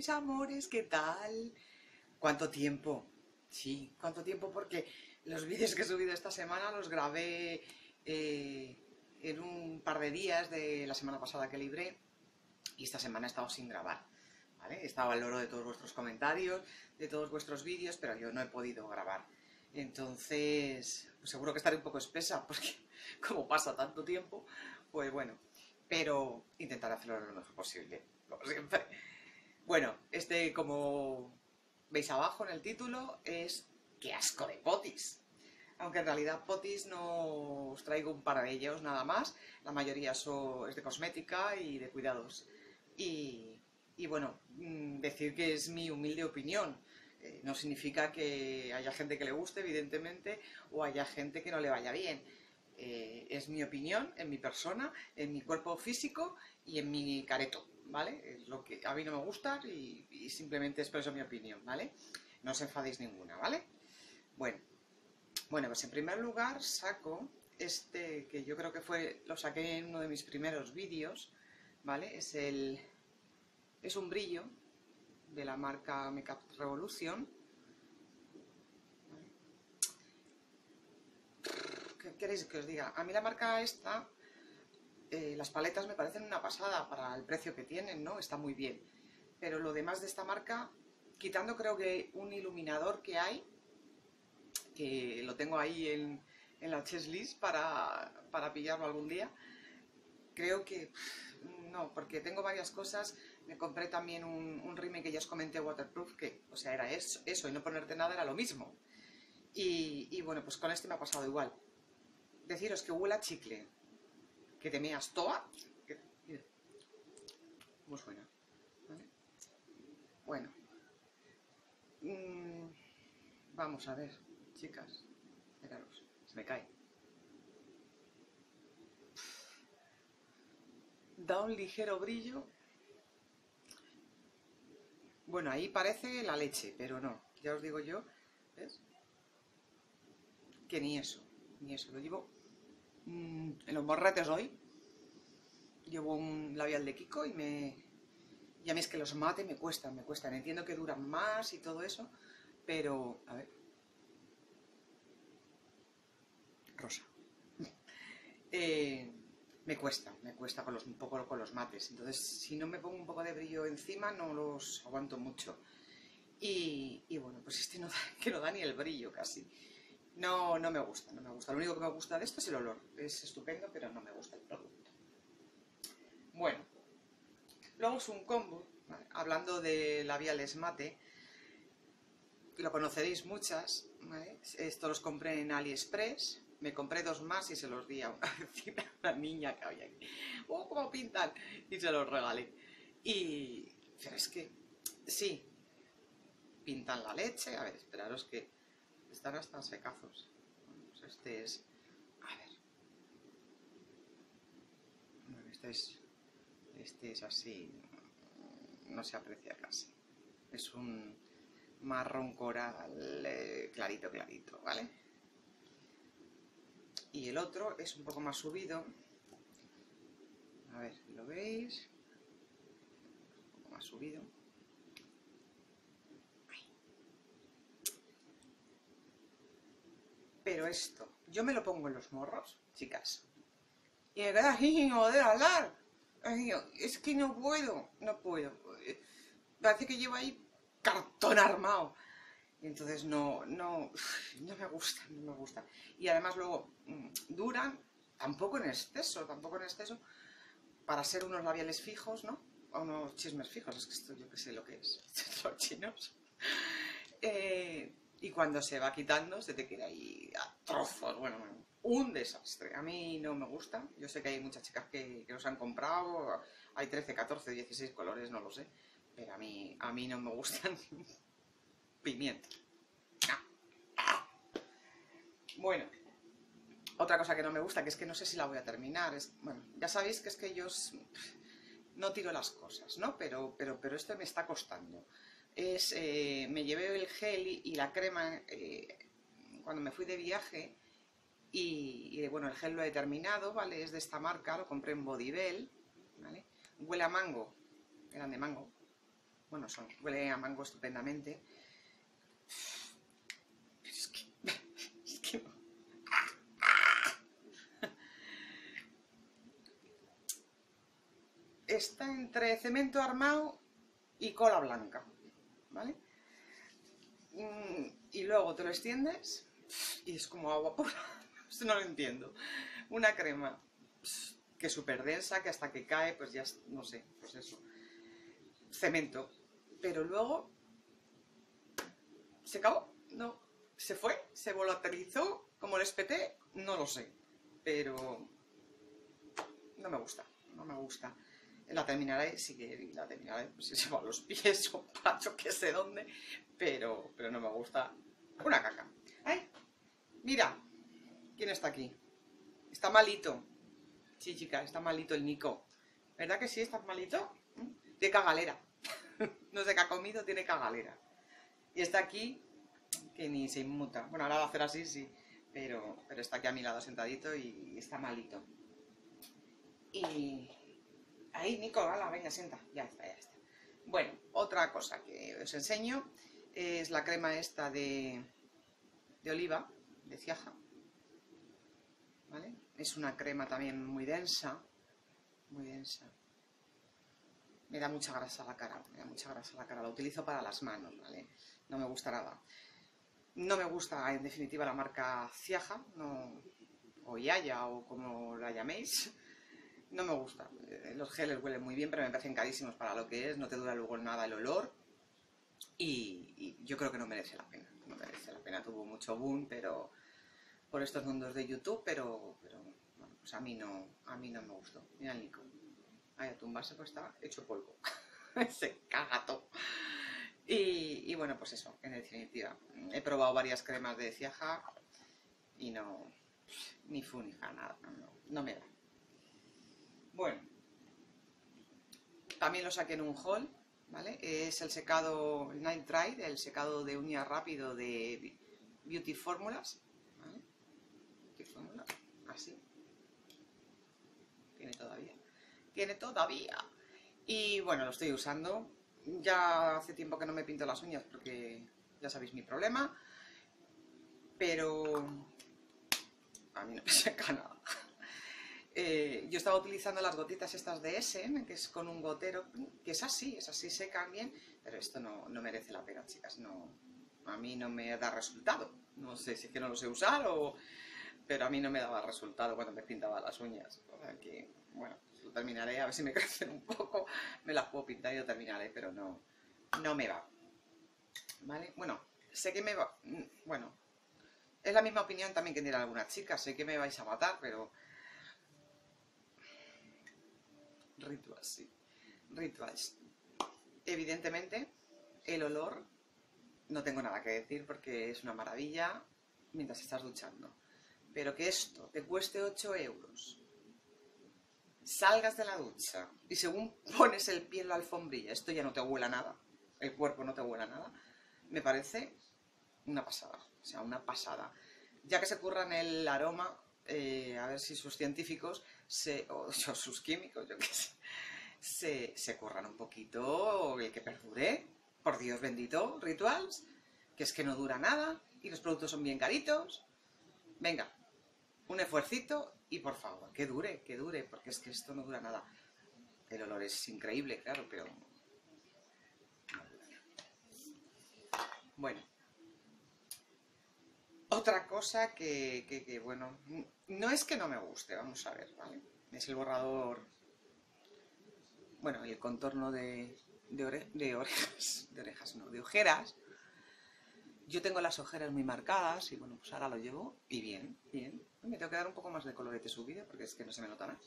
mis amores, ¿qué tal? ¿Cuánto tiempo? Sí, ¿cuánto tiempo? Porque los vídeos que he subido esta semana los grabé en un par de días de la semana pasada que libré y esta semana he estado sin grabar, ¿vale? He estado al loro de todos vuestros comentarios, de todos vuestros vídeos, pero yo no he podido grabar. Entonces, pues seguro que estaré un poco espesa porque como pasa tanto tiempo, pues bueno, pero intentaré hacerlo lo mejor posible, como siempre. Bueno, como veis abajo en el título, es ¡qué asco de potis! Aunque en realidad potis no os traigo un par de ellos nada más, la mayoría es de cosmética y de cuidados. Y bueno, decir que es mi humilde opinión. No significa que haya gente que le guste, evidentemente, o haya gente que no le vaya bien. Es mi opinión, en mi persona, en mi cuerpo físico y en mi careto, ¿vale? Es lo que a mí no me gusta y simplemente expreso mi opinión, ¿vale? No os enfadéis ninguna, ¿vale? Bueno, pues en primer lugar saco este, que yo creo que lo saqué en uno de mis primeros vídeos, ¿vale? Es un brillo de la marca Makeup Revolution. ¿Qué queréis que os diga? A mí la marca esta, las paletas me parecen una pasada para el precio que tienen, ¿no? Está muy bien. Pero lo demás de esta marca, quitando creo que un iluminador que hay, que lo tengo ahí en la checklist para pillarlo algún día, creo que no, porque tengo varias cosas. Me compré también un rímel que ya os comenté, waterproof, que, o sea, era eso y no ponerte nada era lo mismo. Y bueno, pues con este me ha pasado igual. Deciros que huele a chicle, que te meas toda. Mira, cómo suena. ¿Vale? Bueno, vamos a ver, chicas. Miraros, se me cae. Da un ligero brillo. Bueno, ahí parece la leche, pero no. Ya os digo yo, ¿ves? Que ni eso, ni eso. Lo llevo en los morretes hoy. Llevo un labial de Kiko y a mí es que los mate me cuestan, me cuestan. Entiendo que duran más y todo eso, pero... A ver. Rosa. Me cuesta un poco con los mates. Entonces, si no me pongo un poco de brillo encima, no los aguanto mucho. Y bueno, pues este no da, que no da ni el brillo casi. No, no me gusta, no me gusta. Lo único que me gusta de esto es el olor. Es estupendo, pero no me gusta el producto. Bueno, luego es un combo, ¿vale? Hablando de labiales mate, lo conoceréis muchas, ¿vale? Esto los compré en AliExpress. Me compré dos más y se los di a una vecina, una niña que había aquí. ¡Oh, cómo pintan! Y se los regalé. Pero es que, sí, pintan la leche. A ver, esperaros que están hasta secazos. Bueno, pues este es... A ver. Bueno, este es así. No se aprecia casi. Es un marrón coral clarito, clarito, ¿vale? Y el otro es un poco más subido. A ver, ¿lo veis? Un poco más subido. Pero esto, yo me lo pongo en los morros, chicas. Y me queda así sin poder hablar. Es que no puedo, no puedo. Parece que llevo ahí cartón armado. Y entonces no me gusta, no me gusta. Y además luego duran, tampoco en exceso, para ser unos labiales fijos, ¿no? O unos chismes fijos, es que esto yo que sé lo que es, los chinos. Y cuando se va quitando, se te queda ahí a trozos, bueno, un desastre. A mí no me gusta, yo sé que hay muchas chicas que los han comprado, hay 13, 14, 16 colores, no lo sé, pero a mí no me gustan pimienta. Bueno, otra cosa que no me gusta, que es que no sé si la voy a terminar, bueno, ya sabéis que es que yo no tiro las cosas, ¿no? Pero esto me está costando. Me llevé el gel y la crema cuando me fui de viaje y bueno, el gel lo he terminado, ¿vale? Es de esta marca, lo compré en Bodybell, ¿vale? Huele a mango, eran de mango. Bueno, huele a mango estupendamente. Pero es que no. Está entre cemento armado y cola blanca, ¿vale? Y luego te lo extiendes y es como agua pura. Esto no lo entiendo. Una crema que es súper densa, que hasta que cae, pues ya, no sé, pues eso. Cemento. Pero luego se acabó, no. Se fue, se volatilizó, como les peté, no lo sé. Pero no me gusta, no me gusta. La terminaré, sí que la terminaré, pues si se va a los pies o pacho que sé dónde, pero no me gusta. Una caca. ¡Ay! Mira, ¿quién está aquí? Está malito. Sí, chica, está malito el Nico. ¿Verdad que sí? ¿Estás malito? Tiene cagalera. No sé qué ha comido, tiene cagalera. Y está aquí, que ni se inmuta. Bueno, ahora va a hacer así, sí, pero está aquí a mi lado sentadito y está malito. Y... ahí, Nico, hala, venga, sienta. Ya está, ya está. Bueno, otra cosa que os enseño es la crema esta de oliva, de Ciaja. ¿Vale? Es una crema también muy densa, muy densa. Me da mucha grasa a la cara, me da mucha grasa a la cara. La utilizo para las manos, ¿vale? No me gusta nada. No me gusta, en definitiva, la marca Ciaja, no, o Yaya, o como la llaméis. No me gusta. Los geles huelen muy bien, pero me parecen carísimos para lo que es. No te dura luego nada el olor. Y yo creo que no merece la pena. No merece la pena. Tuvo mucho boom, pero por estos mundos de YouTube, pero bueno, pues a mí no me gustó. Mira el Nico. Ahí a tumbarse, pues está hecho polvo. Se caga todo. Y bueno, pues eso, en definitiva. He probado varias cremas de Ciaja y no, ni fu ni fa, nada, no me da. Bueno, también lo saqué en un haul, ¿vale? Es el secado, el Night Dry, el secado de uñas rápido de Beauty Fórmulas, ¿vale? Beauty Fórmulas, así. Tiene todavía. Y bueno, lo estoy usando. Ya hace tiempo que no me pinto las uñas porque ya sabéis mi problema. Pero a mí no me seca nada. Yo estaba utilizando las gotitas estas de Essen, que es con un gotero, que es así, secan bien, pero esto no merece la pena, chicas. No, a mí no me da resultado. No sé si es que no lo sé usar pero a mí no me daba resultado cuando me pintaba las uñas. O sea que, bueno, lo terminaré, a ver si me crecen un poco, me las puedo pintar y lo terminaré, pero no me va. ¿Vale? Bueno, sé que me va... Bueno, es la misma opinión también que tienen algunas chicas, sé que me vais a matar, pero... Rituals, sí. Rituals. Evidentemente, el olor, no tengo nada que decir porque es una maravilla mientras estás duchando. Pero que esto te cueste 8 euros, salgas de la ducha y según pones el pie en la alfombrilla, esto ya no te huela nada, el cuerpo no te huela nada, me parece una pasada. O sea, una pasada. Ya que se curran el aroma, a ver si sus científicos, o sus químicos, yo qué sé, se curran un poquito el que perdure. Por Dios bendito, Rituals, que es que no dura nada y los productos son bien caritos. Venga, un esfuercito y por favor, que dure, porque es que esto no dura nada. El olor es increíble, claro, pero... Bueno. Otra cosa que, bueno, no es que no me guste, vamos a ver, ¿vale? Es el borrador, bueno, y el contorno de orejas, no, de ojeras. Yo tengo las ojeras muy marcadas y bueno, pues ahora lo llevo y bien, bien. Me tengo que dar un poco más de colorete subido porque es que no se me nota nada.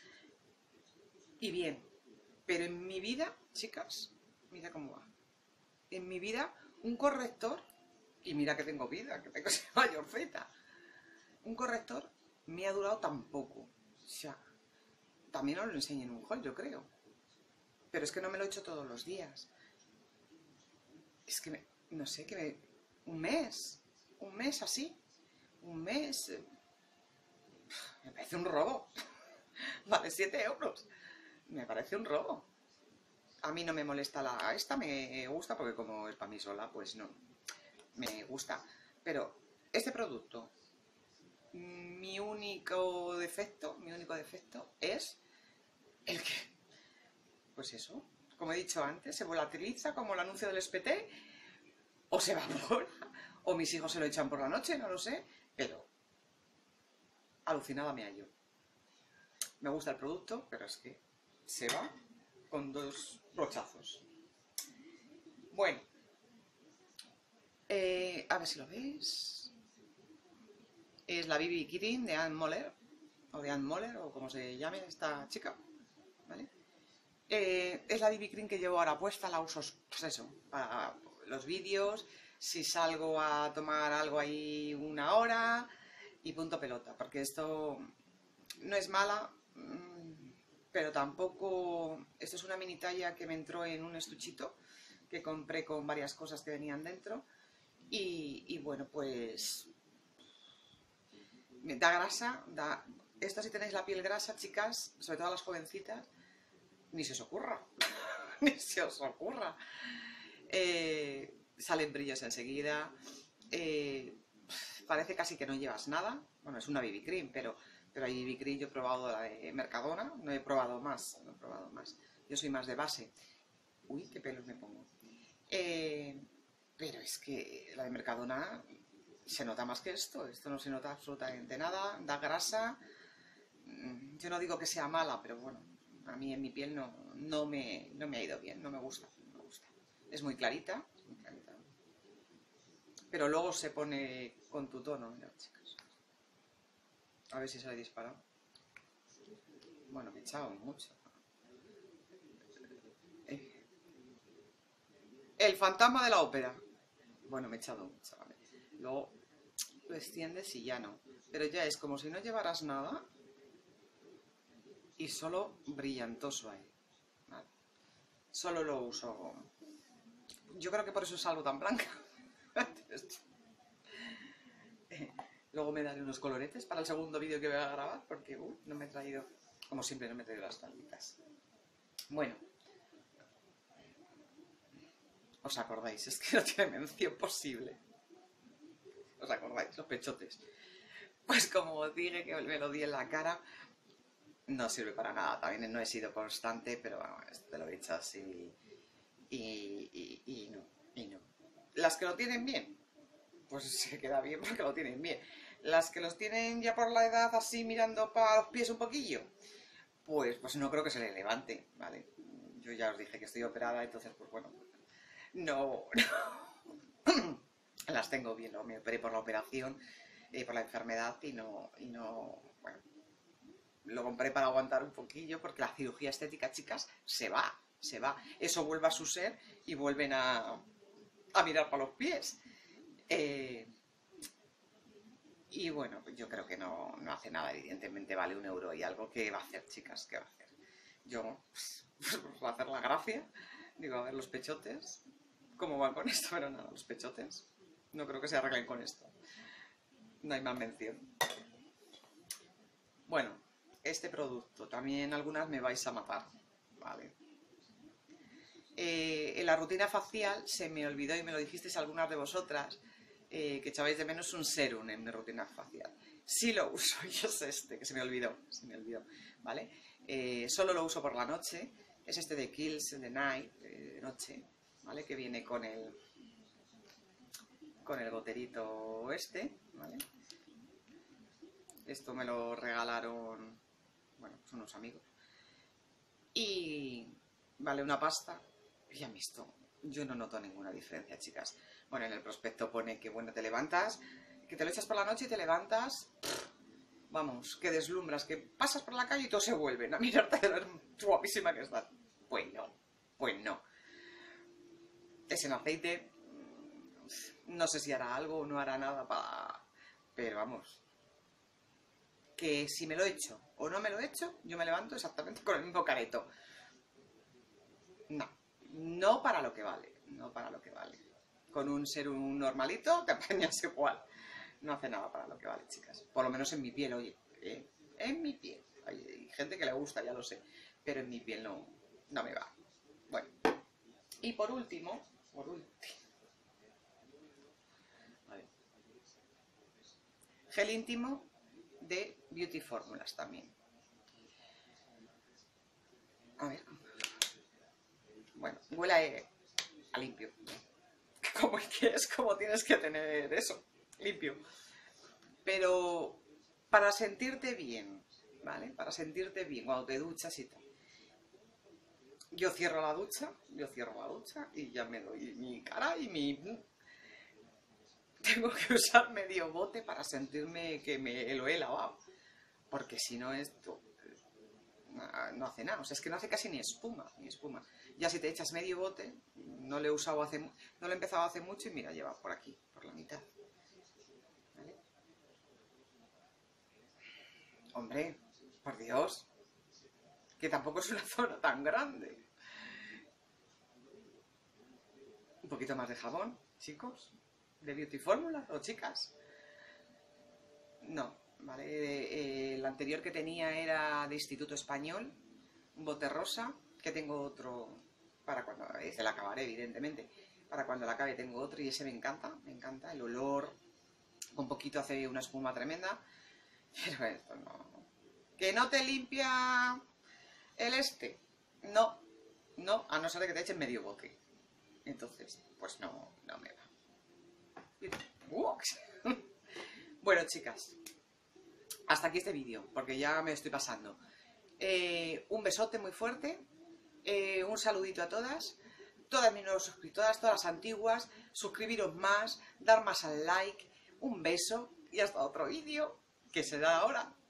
Y bien, pero en mi vida, chicas, mira cómo va. En mi vida, un corrector, y mira que tengo vida, que tengo mayorcita, un corrector me ha durado tan poco. O sea, también os lo enseño en un haul, yo creo. Pero es que no me lo he hecho todos los días. Es que, no sé, un mes así, un mes, me parece un robo. Vale 7 euros, me parece un robo. A mí no me molesta esta me gusta porque como es para mí sola, pues no, me gusta. Pero este producto, mi único defecto es el que, pues eso, como he dicho antes, se volatiliza como el anuncio del SPT, o se evapora, o mis hijos se lo echan por la noche, no lo sé, pero alucinada me hallo. Me gusta el producto, pero es que se va con 2 brochazos. Bueno, a ver si lo veis. Es la BB Cream de Ann Moller, o como se llame esta chica, ¿vale? Es la BB Cream que llevo ahora puesta, la uso, pues eso, para los vídeos, si salgo a tomar algo ahí 1 hora y punto pelota, porque esto no es mala, pero tampoco, esto es una mini talla que me entró en un estuchito que compré con varias cosas que venían dentro y bueno, pues da grasa, esto si tenéis la piel grasa, chicas, sobre todo las jovencitas, ni se os ocurra, ni se os ocurra. Salen brillos enseguida, parece casi que no llevas nada. Bueno, es una BB Cream, pero hay BB Cream, yo he probado la de Mercadona, no he probado más. Yo soy más de base. Uy, qué pelos me pongo. Pero es que la de Mercadona se nota más que esto no se nota absolutamente nada, da grasa. Yo no digo que sea mala, pero bueno, a mí en mi piel no me ha ido bien, no me gusta. Es muy clarita, pero luego se pone con tu tono, mirad, chicas. A ver si se le dispara. Bueno, me he echado mucho. El fantasma de la ópera. Bueno, me he echado mucho, ¿vale? Luego lo extiendes y ya no. Pero ya es como si no llevaras nada y solo brillantoso ahí. ¿Vale? Solo lo uso. Yo creo que por eso salgo tan blanca. Luego me daré unos coloretes para el segundo vídeo que voy a grabar porque no me he traído, como siempre, no me he traído las tabletas. Bueno, ¿os acordáis? Es que no tiene mención posible. ¿Os acordáis? Los pechotes. Pues como dije que me lo di en la cara, no sirve para nada. También no he sido constante, pero bueno, te lo he dicho así y no. Las que lo tienen bien, pues se queda bien porque lo tienen bien. Las que los tienen ya por la edad así mirando para los pies un poquillo, pues no creo que se le levante, ¿vale? Yo ya os dije que estoy operada, entonces pues bueno, no las tengo bien, ¿no? Me operé por la operación, por la enfermedad y no, bueno, lo compré para aguantar un poquillo porque la cirugía estética, chicas, se va. Eso vuelve a su ser y vuelven a mirar para los pies. Y bueno, pues yo creo que no hace nada, evidentemente vale 1 € y algo. ¿Qué va a hacer, chicas? ¿Qué va a hacer? Yo, pues, va a hacer la gracia. Digo, a ver los pechotes, ¿cómo van con esto? Pero nada, los pechotes no creo que se arreglen con esto. No hay más mención. Bueno, este producto, también algunas me vais a matar, ¿vale? En la rutina facial se me olvidó, y me lo dijisteis algunas de vosotras, que echabais de menos un serum en mi rutina facial. Sí lo uso, y es este, que se me olvidó, ¿vale? Solo lo uso por la noche, es este de Kills the Night, de noche, ¿vale? Que viene con el goterito este, ¿vale? Esto me lo regalaron, bueno, pues unos amigos. Y vale una pasta. Y han visto, yo no noto ninguna diferencia, chicas. Bueno, en el prospecto pone que, bueno, te levantas, que te lo echas por la noche y te levantas, vamos, que deslumbras, que pasas por la calle y todos se vuelven a mirarte de lo guapísima que estás. Pues no. Es en aceite, no sé si hará algo o no hará nada para... Pero vamos, que si me lo echo o no me lo echo, yo me levanto exactamente con el mismo careto. No para lo que vale, Con un serum normalito te apañas igual. No hace nada para lo que vale, chicas. Por lo menos en mi piel, oye, en mi piel. Hay gente que le gusta, ya lo sé, pero en mi piel no me va. Bueno. Y por último, a ver, gel íntimo de Beauty Fórmulas también. A ver, bueno, huele a limpio. Como tienes que tener eso, limpio. Pero para sentirte bien, ¿vale? Para sentirte bien cuando te duchas y tal. Yo cierro la ducha y ya me doy mi cara y mi... Tengo que usar medio bote para sentirme que me lo he lavado. Porque si no esto no hace nada. O sea, es que no hace casi ni espuma, Ya si te echas medio bote, no lo he empezado hace mucho y mira, lleva por aquí, por la mitad. ¿Vale? Hombre, por Dios, que tampoco es una zona tan grande. Un poquito más de jabón, chicos, de Beauty Fórmula o chicas. No, ¿vale? El anterior que tenía era de Instituto Español, un bote rosa, que tengo otro para cuando, este la acabaré evidentemente, para cuando la acabe tengo otro y ese me encanta, el olor, un poquito hace una espuma tremenda, pero esto no. ¿Que no te limpia el este? No, a no ser de que te echen medio bote. Entonces, pues no me va. Bueno, chicas, hasta aquí este vídeo, porque ya me estoy pasando. Un besote muy fuerte, un saludito a todas mis nuevas suscriptoras, todas las antiguas, suscribiros más, dar más al like, un beso y hasta otro vídeo, que será ahora.